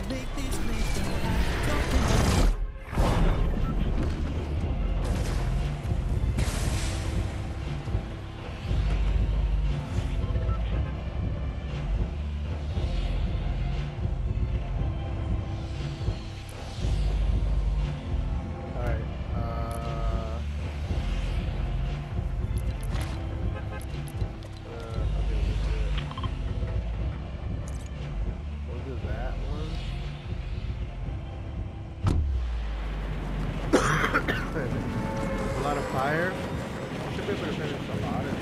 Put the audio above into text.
A lot of fire. I should be able to finish a lot of